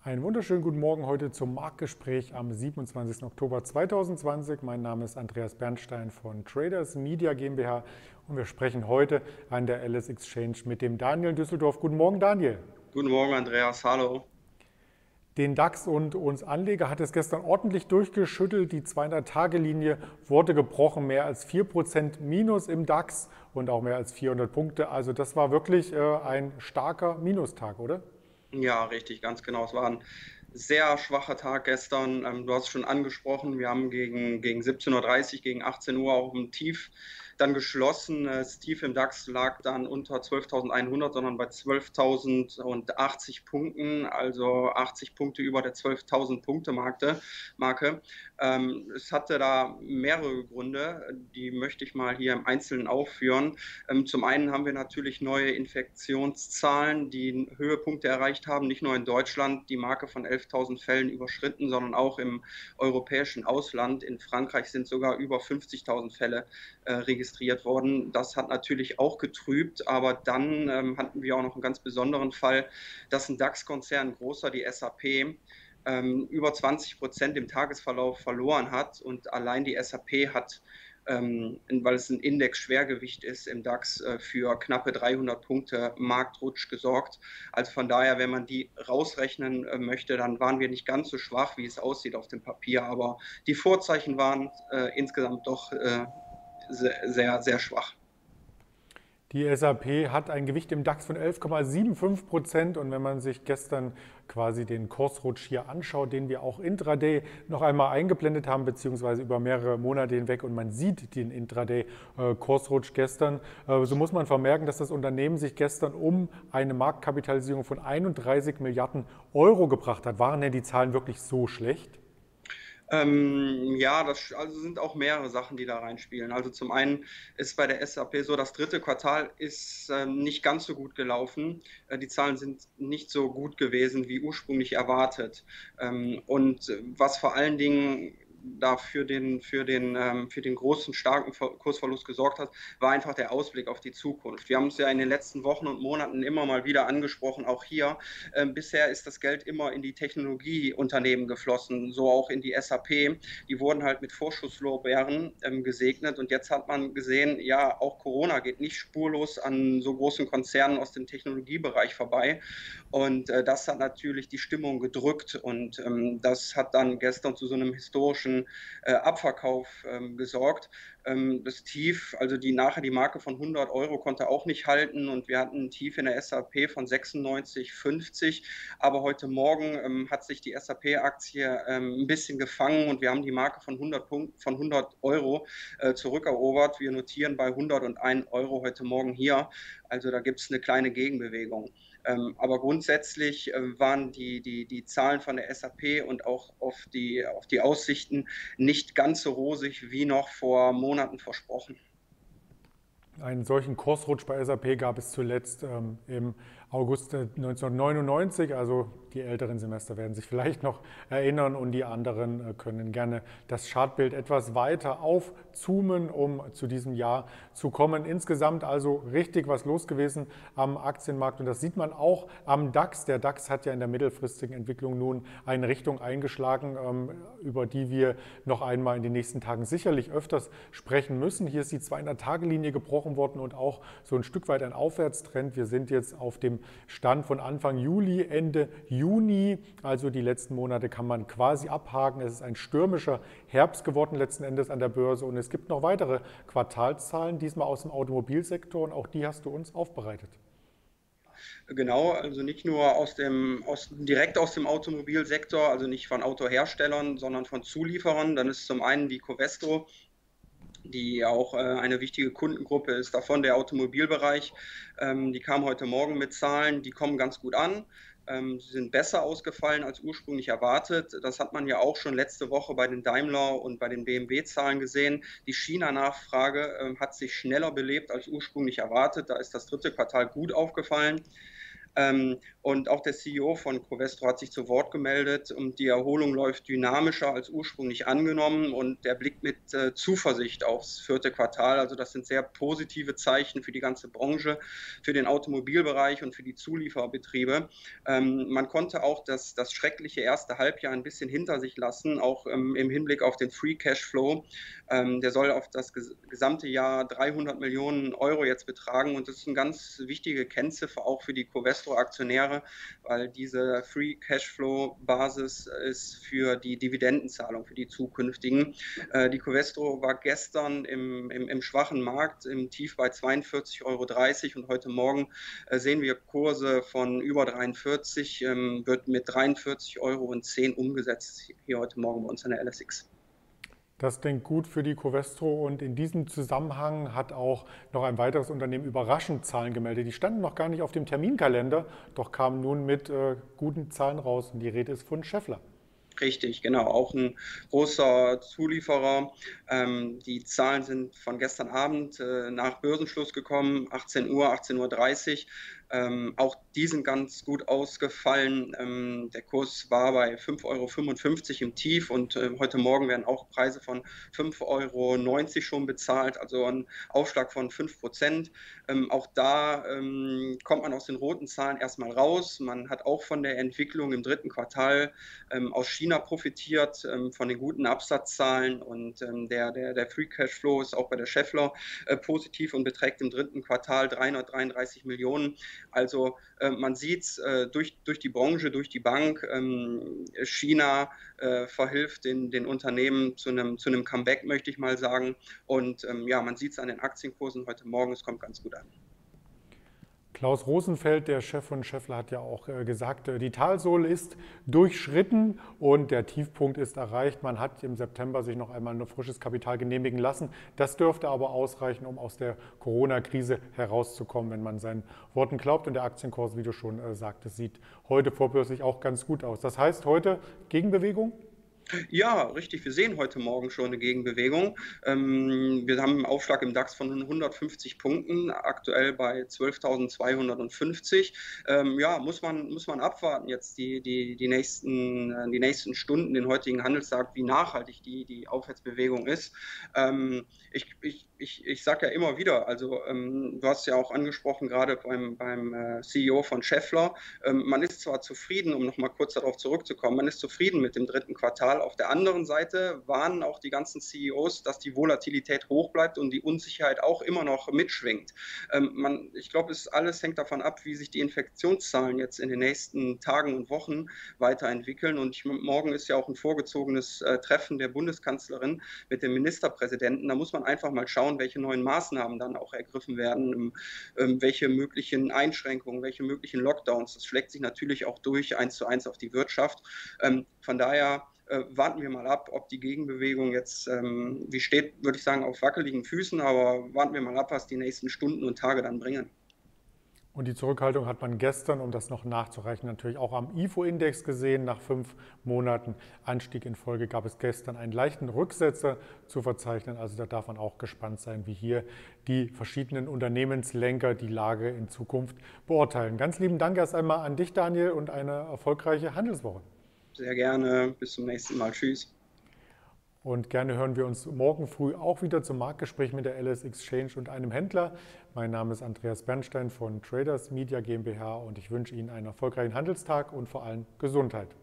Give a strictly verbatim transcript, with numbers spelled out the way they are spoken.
Einen wunderschönen guten Morgen heute zum Marktgespräch am siebenundzwanzigsten Oktober zweitausendzwanzig. Mein Name ist Andreas Bernstein von Traders Media GmbH und wir sprechen heute an der L S Exchange mit dem Daniel Düsseldorf. Guten Morgen, Daniel. Guten Morgen, Andreas. Hallo. Den DAX und uns Anleger hat es gestern ordentlich durchgeschüttelt. Die zweihundert-Tage-Linie wurde gebrochen, mehr als vier Prozent Minus im DAX und auch mehr als vierhundert Punkte. Also das war wirklich äh, ein starker Minustag, oder? Ja, richtig, ganz genau. Es war ein sehr schwacher Tag gestern. Ähm, du hast es schon angesprochen. Wir haben gegen, gegen siebzehn Uhr dreißig, gegen achtzehn Uhr auch im Tief dann geschlossen. Das Tief im DAX lag dann unter zwölftausendeinhundert, sondern bei zwölftausendachtzig Punkten, also achtzig Punkte über der zwölftausend Punkte Marke. Marke. Ähm, es hatte da mehrere Gründe, die möchte ich mal hier im Einzelnen aufführen. Ähm, zum einen haben wir natürlich neue Infektionszahlen, die Höhepunkte erreicht haben, nicht nur in Deutschland die Marke von elftausend Fällen überschritten, sondern auch im europäischen Ausland. In Frankreich sind sogar über fünfzigtausend Fälle äh, registriert worden. Das hat natürlich auch getrübt, aber dann ähm, hatten wir auch noch einen ganz besonderen Fall, dass ein DAX-Konzern, großer, die S A P, ähm, über zwanzig Prozent im Tagesverlauf verloren hat und allein die S A P hat, ähm, weil es ein Index-Schwergewicht ist im DAX, äh, für knappe dreihundert Punkte Marktrutsch gesorgt. Also von daher, wenn man die rausrechnen äh, möchte, dann waren wir nicht ganz so schwach, wie es aussieht auf dem Papier, aber die Vorzeichen waren äh, insgesamt doch äh, sehr, sehr, sehr schwach. Die S A P hat ein Gewicht im DAX von elf Komma fünfundsiebzig Prozent und wenn man sich gestern quasi den Kursrutsch hier anschaut, den wir auch intraday noch einmal eingeblendet haben, beziehungsweise über mehrere Monate hinweg und man sieht den Intraday-Kursrutsch gestern, so muss man vermerken, dass das Unternehmen sich gestern um eine Marktkapitalisierung von einunddreißig Milliarden Euro gebracht hat. Waren denn die Zahlen wirklich so schlecht? Ähm, ja, das also sind auch mehrere Sachen, die da reinspielen. Also zum einen ist bei der S A P so, das dritte Quartal ist ähm, nicht ganz so gut gelaufen. Äh, die Zahlen sind nicht so gut gewesen wie ursprünglich erwartet. Ähm, und äh, was vor allen Dingen da für den, für den, ähm, für den großen, starken Ver Kursverlust gesorgt hat, war einfach der Ausblick auf die Zukunft. Wir haben es ja in den letzten Wochen und Monaten immer mal wieder angesprochen, auch hier. Ähm, bisher ist das Geld immer in die Technologieunternehmen geflossen, so auch in die S A P. Die wurden halt mit Vorschusslorbeeren ähm, gesegnet und jetzt hat man gesehen, ja, auch Corona geht nicht spurlos an so großen Konzernen aus dem Technologiebereich vorbei und äh, das hat natürlich die Stimmung gedrückt und ähm, das hat dann gestern zu so einem historischen äh, Abverkauf ähm, gesorgt. Ähm, das Tief, also die nachher die Marke von hundert Euro konnte auch nicht halten und wir hatten ein Tief in der S A P von sechsundneunzig Komma fünfzig. Aber heute Morgen ähm, hat sich die S A P-Aktie ähm, ein bisschen gefangen und wir haben die Marke von hundert, Punkt, von hundert Euro äh, zurückerobert. Wir notieren bei hunderteins Euro heute Morgen hier. Also da gibt es eine kleine Gegenbewegung. Ähm, aber grundsätzlich äh, waren die, die, die Zahlen von der S A P und auch auf die, auf die Aussichten nicht ganz so rosig wie noch vor Monaten versprochen. Einen solchen Kursrutsch bei S A P gab es zuletzt ähm, im August neunzehnhundertneunundneunzig, also die älteren Semester werden sich vielleicht noch erinnern und die anderen äh, können gerne das Chartbild etwas weiter aufzoomen, um zu diesem Jahr zu kommen. Insgesamt also richtig was los gewesen am Aktienmarkt und das sieht man auch am DAX. Der DAX hat ja in der mittelfristigen Entwicklung nun eine Richtung eingeschlagen, ähm, über die wir noch einmal in den nächsten Tagen sicherlich öfters sprechen müssen. Hier ist die zweihundert-Tage-Linie gebrochen worden und auch so ein Stück weit ein Aufwärtstrend. Wir sind jetzt auf dem Stand von Anfang Juli, Ende Juni, also die letzten Monate kann man quasi abhaken. Es ist ein stürmischer Herbst geworden letzten Endes an der Börse und es gibt noch weitere Quartalszahlen, diesmal aus dem Automobilsektor und auch die hast du uns aufbereitet. Genau, also nicht nur aus dem, aus, direkt aus dem Automobilsektor, also nicht von Autoherstellern, sondern von Zulieferern. Dann ist zum einen die Covestro, die auch äh, eine wichtige Kundengruppe ist, davon der Automobilbereich. Ähm, die kam heute Morgen mit Zahlen, die kommen ganz gut an. Ähm, sie sind besser ausgefallen als ursprünglich erwartet. Das hat man ja auch schon letzte Woche bei den Daimler und bei den B M W-Zahlen gesehen. Die China-Nachfrage äh, hat sich schneller belebt als ursprünglich erwartet. Da ist das dritte Quartal gut aufgefallen. Ähm, Und auch der C E O von Covestro hat sich zu Wort gemeldet und die Erholung läuft dynamischer als ursprünglich angenommen und der blickt mit äh, Zuversicht aufs vierte Quartal. Also das sind sehr positive Zeichen für die ganze Branche, für den Automobilbereich und für die Zulieferbetriebe. Ähm, man konnte auch das, das schreckliche erste Halbjahr ein bisschen hinter sich lassen, auch ähm, im Hinblick auf den Free Cashflow. Ähm, der soll auf das ges gesamte Jahr dreihundert Millionen Euro jetzt betragen und das ist eine ganz wichtige Kennziffer auch für die Covestro-Aktionäre, weil diese Free Cashflow-Basis ist für die Dividendenzahlung, für die zukünftigen. Äh, die Covestro war gestern im, im, im schwachen Markt, im Tief bei zweiundvierzig Euro dreißig und heute Morgen äh, sehen wir Kurse von über dreiundvierzig, ähm, wird mit dreiundvierzig Euro zehn umgesetzt hier heute Morgen bei uns in der L S X. Das klingt gut für die Covestro und in diesem Zusammenhang hat auch noch ein weiteres Unternehmen überraschend Zahlen gemeldet. Die standen noch gar nicht auf dem Terminkalender, doch kamen nun mit äh, guten Zahlen raus und die Rede ist von Schaeffler. Richtig, genau, auch ein großer Zulieferer. Ähm, die Zahlen sind von gestern Abend äh, nach Börsenschluss gekommen, achtzehn Uhr, achtzehn Uhr dreißig. Ähm, auch die sind ganz gut ausgefallen. Ähm, der Kurs war bei fünf Euro fünfundfünfzig im Tief und äh, heute Morgen werden auch Preise von fünf Euro neunzig schon bezahlt, also ein Aufschlag von fünf Prozent. Ähm, auch da ähm, kommt man aus den roten Zahlen erstmal raus. Man hat auch von der Entwicklung im dritten Quartal ähm, aus China profitiert, ähm, von den guten Absatzzahlen und ähm, der, der, der Free Cashflow ist auch bei der Schaeffler äh, positiv und beträgt im dritten Quartal dreihundertdreiunddreißig Millionen. Also äh, man sieht es äh, durch, durch die Branche, durch die Bank, ähm, China äh, verhilft den, den Unternehmen zu einem, zu einem Comeback, möchte ich mal sagen. Und ähm, ja, man sieht es an den Aktienkursen heute Morgen, es kommt ganz gut an. Klaus Rosenfeld, der Chef von Schaeffler, hat ja auch gesagt, die Talsohle ist durchschritten und der Tiefpunkt ist erreicht. Man hat im September sich noch einmal ein frisches Kapital genehmigen lassen. Das dürfte aber ausreichen, um aus der Corona-Krise herauszukommen, wenn man seinen Worten glaubt. Und der Aktienkurs, wie du schon sagtest, sieht heute vorbörslich auch ganz gut aus. Das heißt, heute Gegenbewegung? Ja, richtig. Wir sehen heute Morgen schon eine Gegenbewegung. Ähm, wir haben einen Aufschlag im DAX von hundertfünfzig Punkten, aktuell bei zwölftausendzweihundertfünfzig. Ähm, ja, muss man, muss man abwarten jetzt die, die, die, nächsten, die nächsten Stunden, den heutigen Handelstag, wie nachhaltig die, die Aufwärtsbewegung ist. Ähm, ich ich, ich, ich sage ja immer wieder, also ähm, du hast ja auch angesprochen, gerade beim, beim äh, C E O von Schaeffler, ähm, man ist zwar zufrieden, um nochmal kurz darauf zurückzukommen, man ist zufrieden mit dem dritten Quartal. Auf der anderen Seite warnen auch die ganzen C E Os, dass die Volatilität hoch bleibt und die Unsicherheit auch immer noch mitschwingt. Ähm, man, ich glaube, es alles hängt davon ab, wie sich die Infektionszahlen jetzt in den nächsten Tagen und Wochen weiterentwickeln. Und ich, morgen ist ja auch ein vorgezogenes äh, Treffen der Bundeskanzlerin mit dem Ministerpräsidenten. Da muss man einfach mal schauen, welche neuen Maßnahmen dann auch ergriffen werden, ähm, welche möglichen Einschränkungen, welche möglichen Lockdowns. Das schlägt sich natürlich auch durch eins zu eins auf die Wirtschaft. Ähm, von daher Äh, warten wir mal ab, ob die Gegenbewegung jetzt, ähm, wie steht, würde ich sagen, auf wackeligen Füßen, aber warten wir mal ab, was die nächsten Stunden und Tage dann bringen. Und die Zurückhaltung hat man gestern, um das noch nachzureichen, natürlich auch am I F O-Index gesehen. Nach fünf Monaten Anstieg in Folge gab es gestern einen leichten Rücksetzer zu verzeichnen. Also da darf man auch gespannt sein, wie hier die verschiedenen Unternehmenslenker die Lage in Zukunft beurteilen. Ganz lieben Dank erst einmal an dich, Daniel, und eine erfolgreiche Handelswoche. Sehr gerne. Bis zum nächsten Mal. Tschüss. Und gerne hören wir uns morgen früh auch wieder zum Marktgespräch mit der L S Exchange und einem Händler. Mein Name ist Andreas Bernstein von Traders Media GmbH und ich wünsche Ihnen einen erfolgreichen Handelstag und vor allem Gesundheit.